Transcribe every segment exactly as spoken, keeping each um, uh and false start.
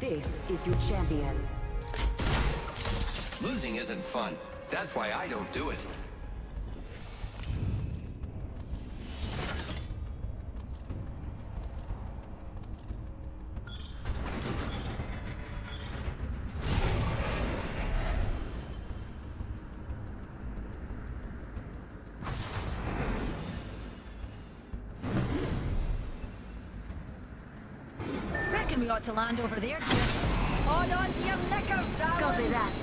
This is your champion. Losing isn't fun. That's why I don't do it. Reckon we ought to land over there, dear. Hold on to your knickers, darlings. Copy that.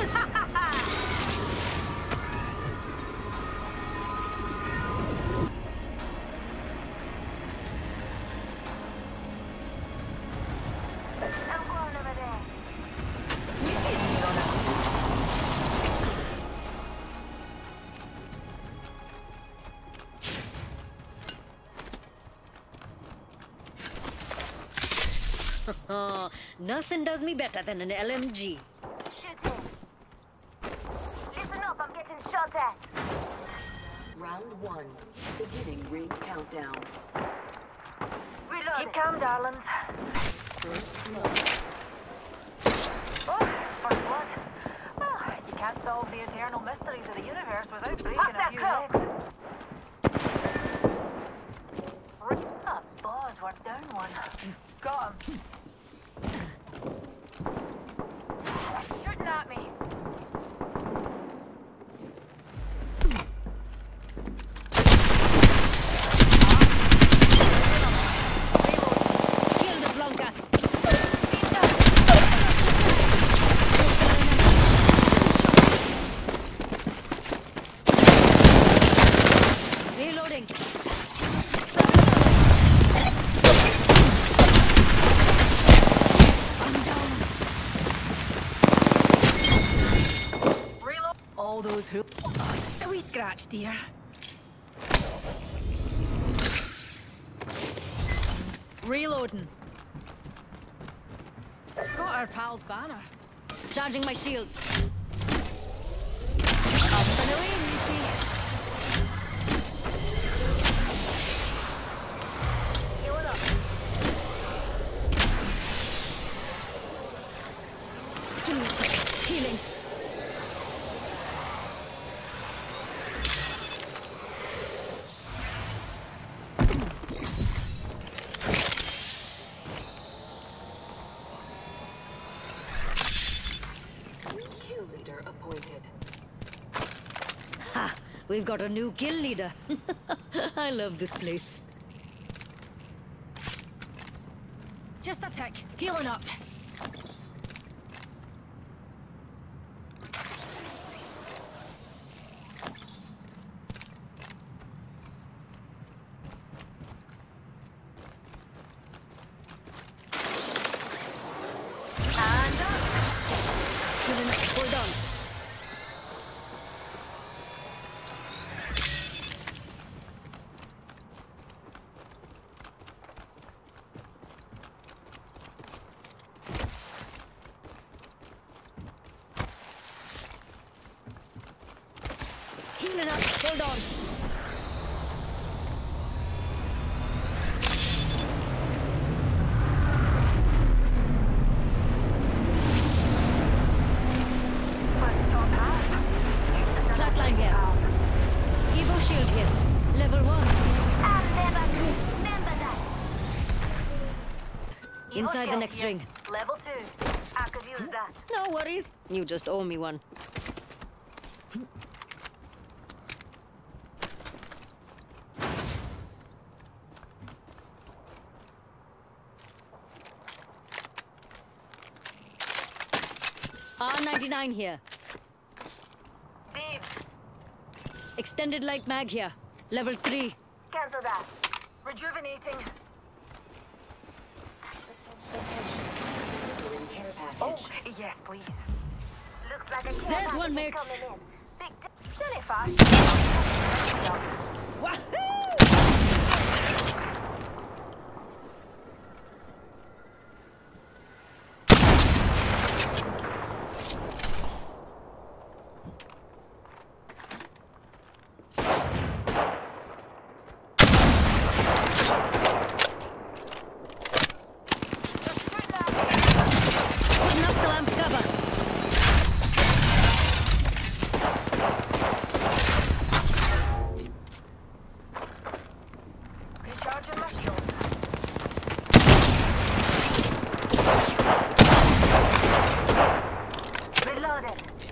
I'm going over there. You see it here on us. Oh, nothing does me better than an L M G. Shoot him. Listen up, I'm getting shot at. Round one. Beginning ring countdown. Reload. Keep calm, darlings. First blood. Oh, first blood. Well, you can't solve the eternal mysteries of the universe without breaking Pop a that few close. legs. Ah, boss, we're down one. Got him. Shooting at me. Kill the Blanca. Reloading. Reload. All those who. Oh, just a wee scratch, dear. Reloading. Got our pal's banner. Charging my shields. Up and away, Lucy. Heal up. Give me a sec. Healing. Kill leader appointed. Ha! We've got a new kill leader. I love this place. Just a tick. Healing up. And up. Healing up. Hold on. Healing up. Hold on. Flatline here. Evo shield here. Level one. I'll never quit. Remember that. Inside the Shield next here. ring. Level two. I could use that. No worries. You just owe me one. R ninety-nine here. Dibs. Extended light mag here. Level three. Cancel that. Rejuvenating. Delivering care Oh, package. yes, please. Looks like a care There's one, package is mates. coming in. Big d- Done it fast. Wahoo! They're shooting at me. Recharging my shields. Reloading.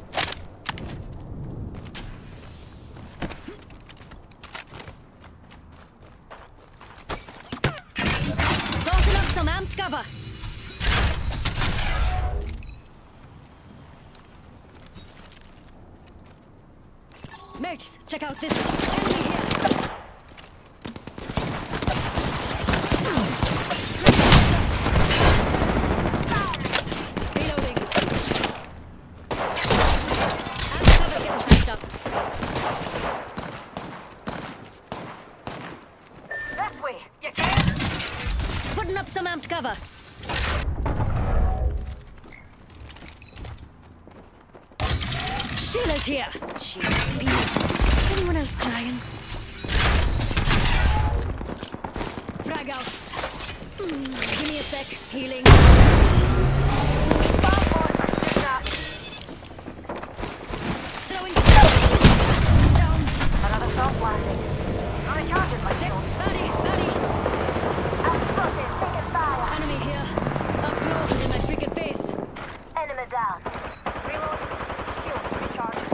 Tossing up some amped cover. Mates, check out this. Enemy here. Reloading. Amped cover getting fixed up. This way, you can. Putting up some amped cover. Sheila's here. She's beat. Anyone else crying? Frag out. Mm, give me a sec. Healing. Bad boys are shooting at. Throwing. Down. Another soft landing. Recharging my shields. Buddy, buddy. I'm spotted. Taking fire. Enemy here. Up close and in my freaking face. Enemy down. Reload. Shields recharging.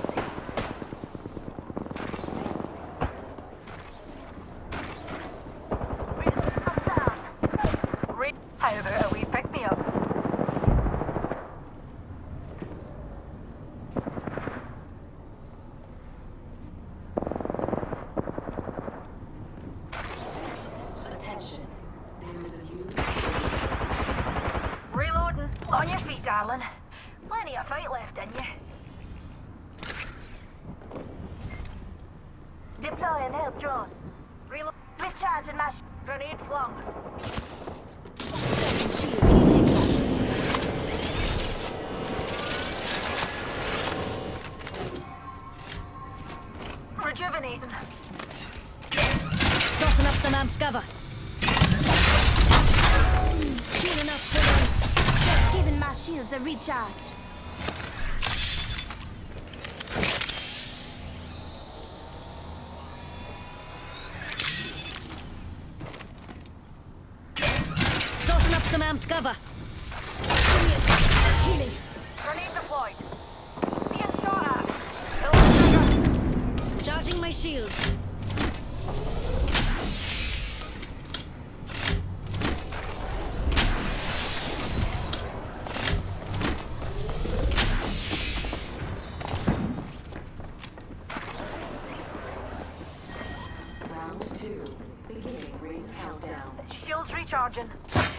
I'm down. Re- How about a wee pick me up? Attention. There is a new Reloading. On your feet, darling. Plenty of fight left in you. Deploying help drone. Reload. Recharging my sh- Grenade flung. Second shield healing. Rejuvenating. Tossing up some amped cover. Healing up for them. Just giving my shields a recharge. Tossing up some amped cover. Give me a sec. Healing. Grenade deployed. Being shot at. Pull the trigger. Charging my shield. round two. Beginning ring countdown. Shields recharging.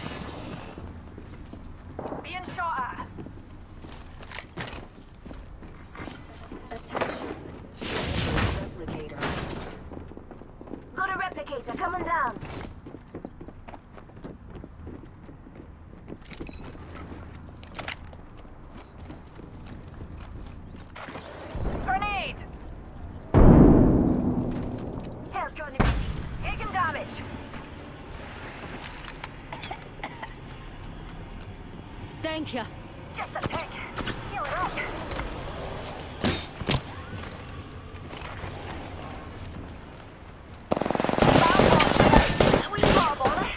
Being shot at. Attention. Replicator. Got a replicator coming down. Grenade. Help drone. Taking damage. Thank you. Just a tick. Heal it up. A wee barball.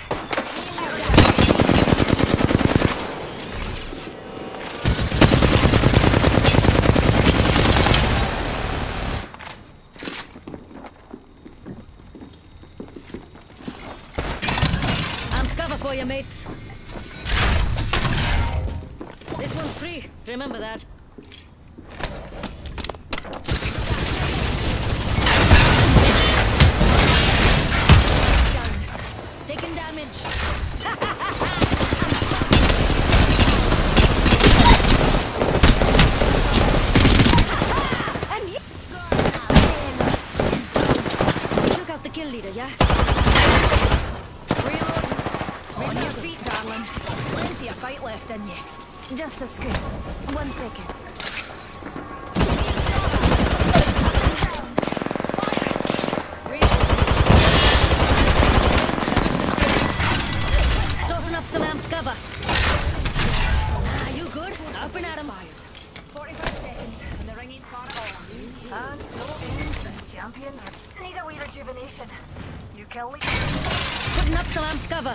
Amped cover for you, mates. This one's free. Remember that. Down. Taking damage. And you took out the kill leader, yeah? Reload. On your feet, darling. Plenty of fight left in you. Just a script. One second. Tossing up some amped cover. Ah, you good? Up and at 'em. forty-five seconds, and the ring ain't far at all. And so ends the champion. Need a wee rejuvenation. You kill me. Putting up some amped cover.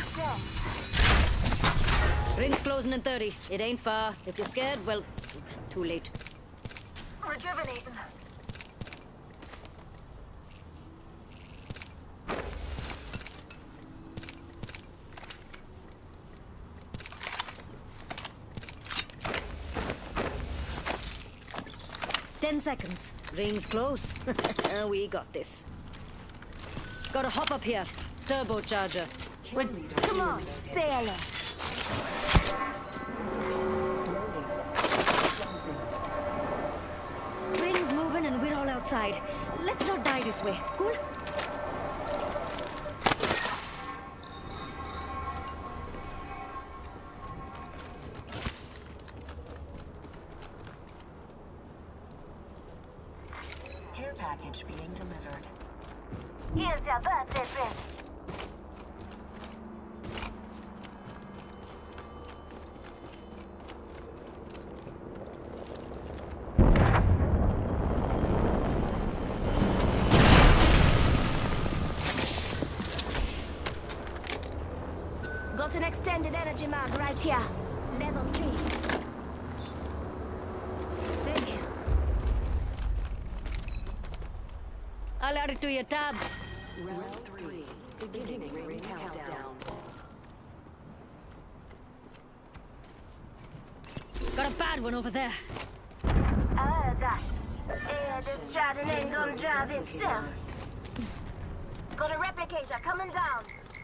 Ring's closing in thirty. It ain't far. If you're scared, well, too late. Rejuvenating. Ten seconds. Ring's close. We got this. Gotta hop up here. Turbocharger. Come on, sailor. Ring's moving and we're all outside. Let's not die this way. Cool? Care package being delivered. Here's your birthday present. Got an extended energy mag right here. Level three. Thank you. I'll add it to your tab. Round three. Beginning ring countdown. Got a bad one over there. Ah, that. Eh, this Trident ain't gonna drive itself. Got a replicator coming down.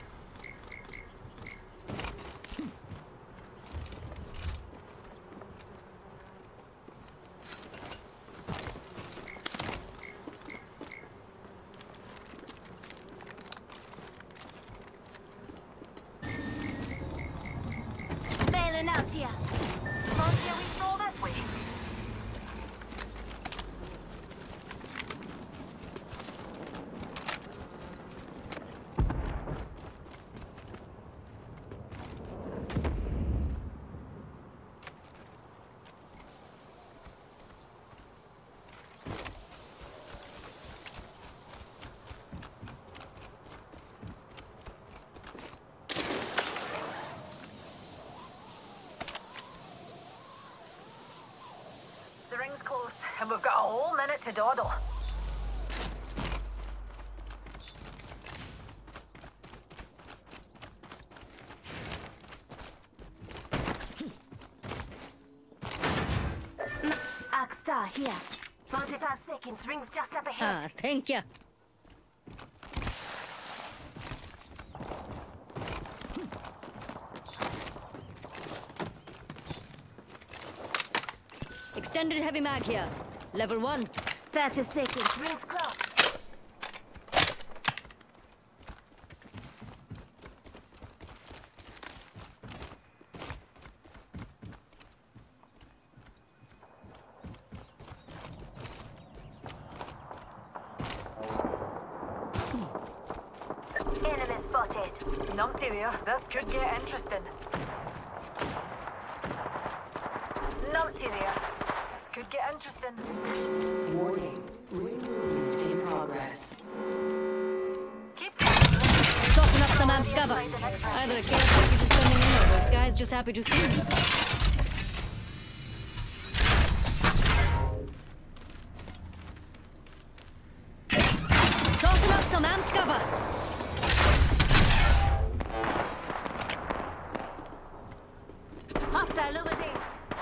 Bailing out here. Fancy a wee stroll this way? The ring's close, and we've got a whole minute to dawdle. Arcstar here. forty-five seconds. Rings just up ahead. Ah, thank you. Extended heavy mag here. Level one. thirty seconds. Rings close. Enemy spotted. Numpty there. This could get interesting. Numpty there. This could get interesting. Warning. Ring movement in progress. Keep Tossing up some amped cover. Either a care package is coming in or the sky's just happy to see me. Tossing up some amped cover. Hostile over there.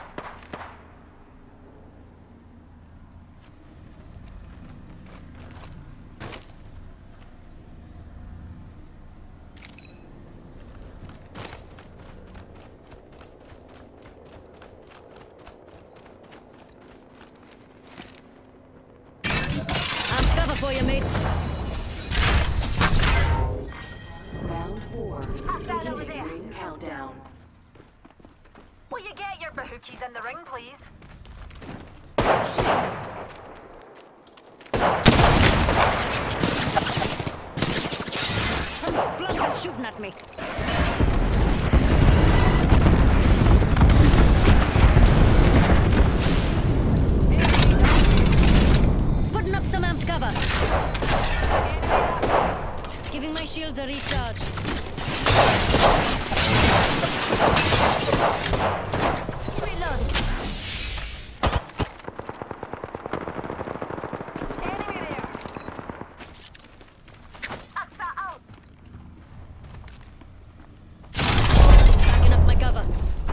Amped cover for you, mates. Round four. Hostile over there. Ring countdown. Will you get your bahookies in the ring, please? Some blonkers shooting at me. Putting up some amped cover. Giving my shields a recharge. Reload. Enemy there. Asta out. Backing up my cover.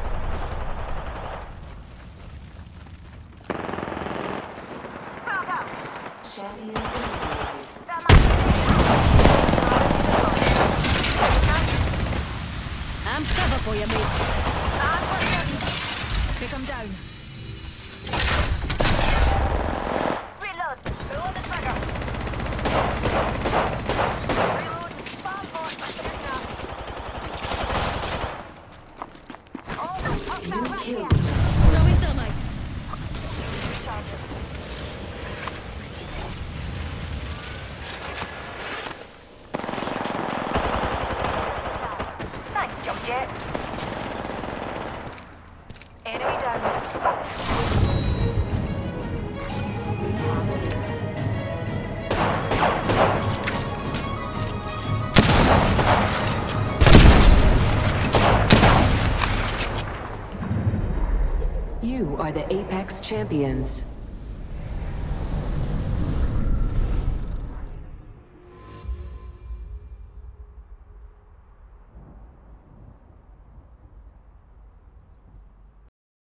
Frog out. Champion eliminated. Them out. I'm cover for you, mate. Pick him down. Reload. Pull the trigger. Reload. Bomb force. Shoot now. Oh, hostile right Kill. here. Throw in thermite. Recharging. Thanks, jump jets. Enemy down. You are the Apex Champions.